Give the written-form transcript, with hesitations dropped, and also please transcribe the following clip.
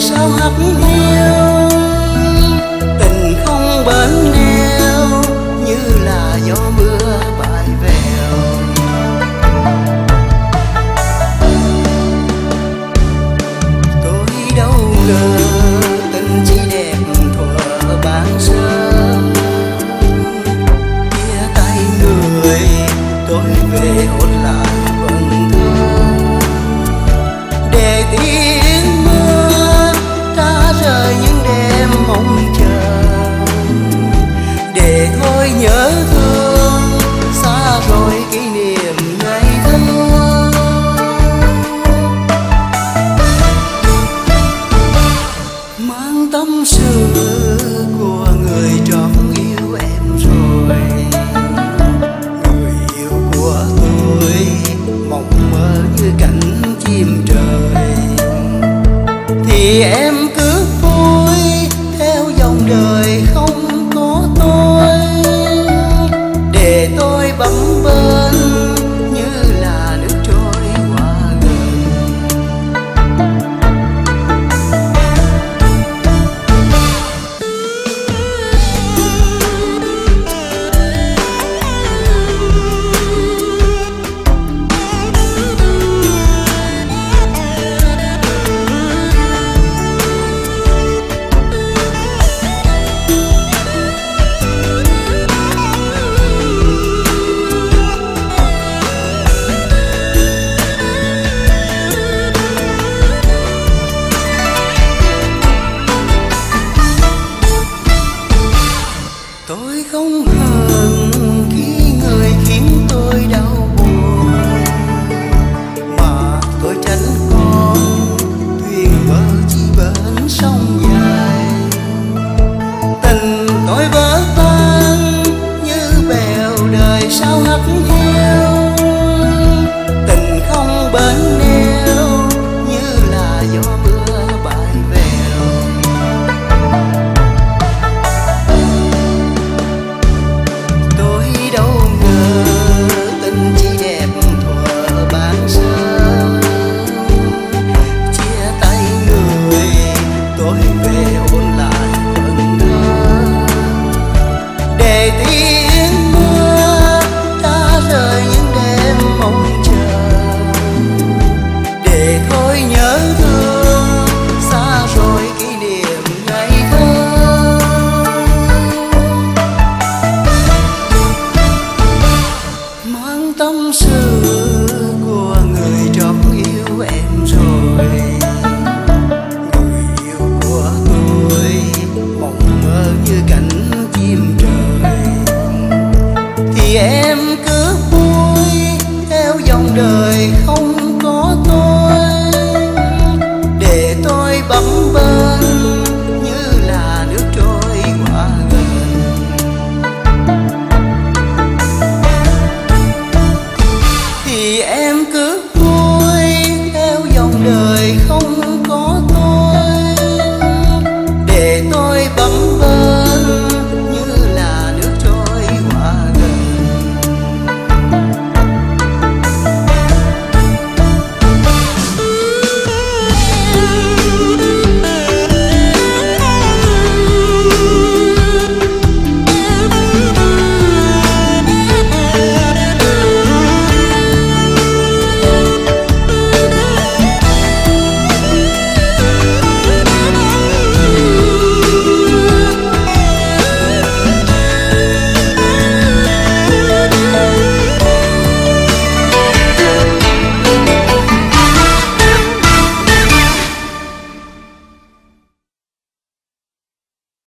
sao hắt hiu, tình không bến neo như là gió mưa bãi vèo. Tôi đâu ngờ tình chỉ đẹp thuở ban sơ, chia tay người tôi về ôn lại vần thơ, để tiếng mưa đã rơi những đêm mong chờ, để thôi nhớ thương xa rồi kỷ niệm ngày thơ. Mang tâm sự của người trót yêu em rồi, người yêu của tôi mộng mơ như cánh chim trời, thì em cứ vui theo dòng đời không có tôi, để tôi bấm bênh như là nước trôi qua gần. Tôi không hờn khi người khiến tôi đau buồn, mà tôi tránh con thuyền bờ chỉ bên sông dài. Tình tôi vỡ tan như bèo đời sao hắt hiu, tình không bến neo như là gió mưa bãi vèo. Tâm sự của người trót yêu em rồi, người yêu của tôi mộng mơ như cánh chim trời, thì em cứ vui theo dòng đời không